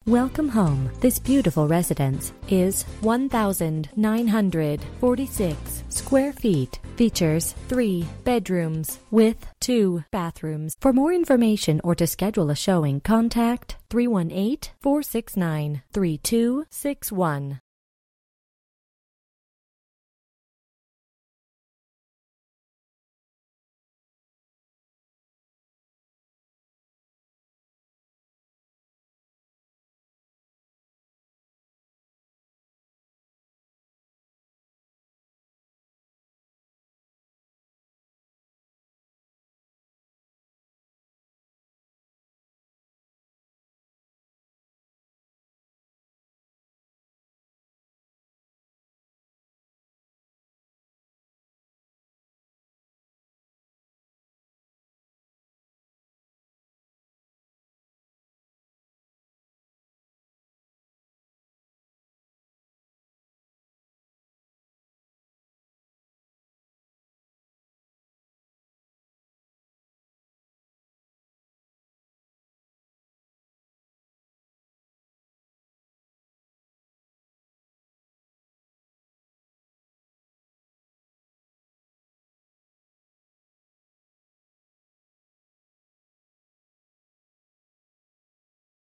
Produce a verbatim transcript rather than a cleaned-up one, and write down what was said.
Welcome home. This beautiful residence is one thousand nine hundred forty-six square feet. Features three bedrooms with two bathrooms. For more information or to schedule a showing, contact three one eight, four six nine, three two six one.